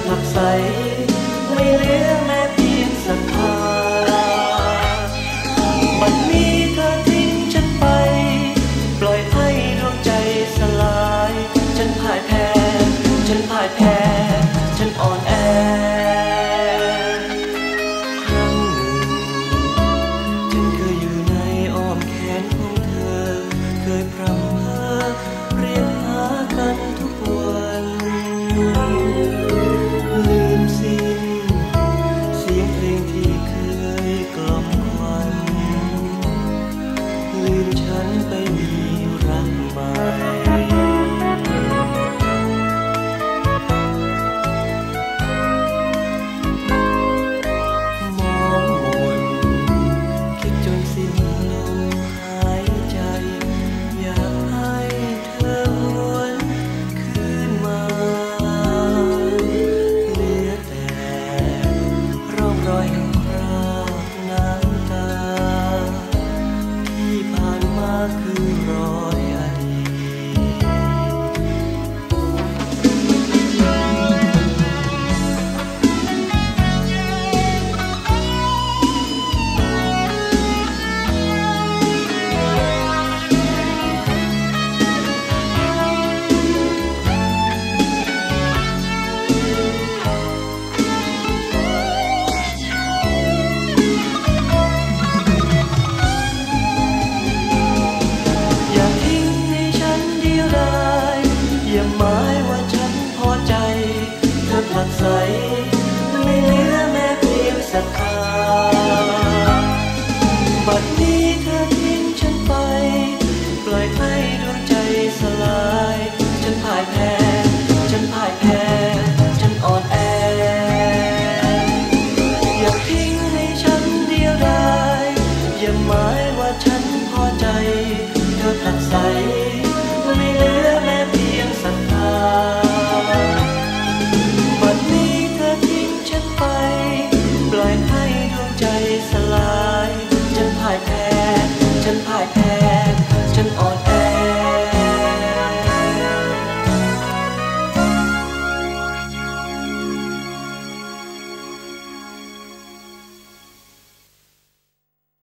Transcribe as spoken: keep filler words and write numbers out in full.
ผลักใสไม่เหลือแม้เพียงศรัทธาบัดนี้เธอทิ้งฉันไปปล่อยให้ดวงใจสลายฉันพ่ายแพ้ฉันพ่ายแพ้ฉันอ่อนแอครั้งหนึ่งฉันเคยอยู่ในอ้อมแขนของเธอเคยพร่ำเพ้อเรียกหากันทุกวันลืมสิ้นเสียงเพลงที่เคยกล่อมควันลืมฉันไปมีรักใหม่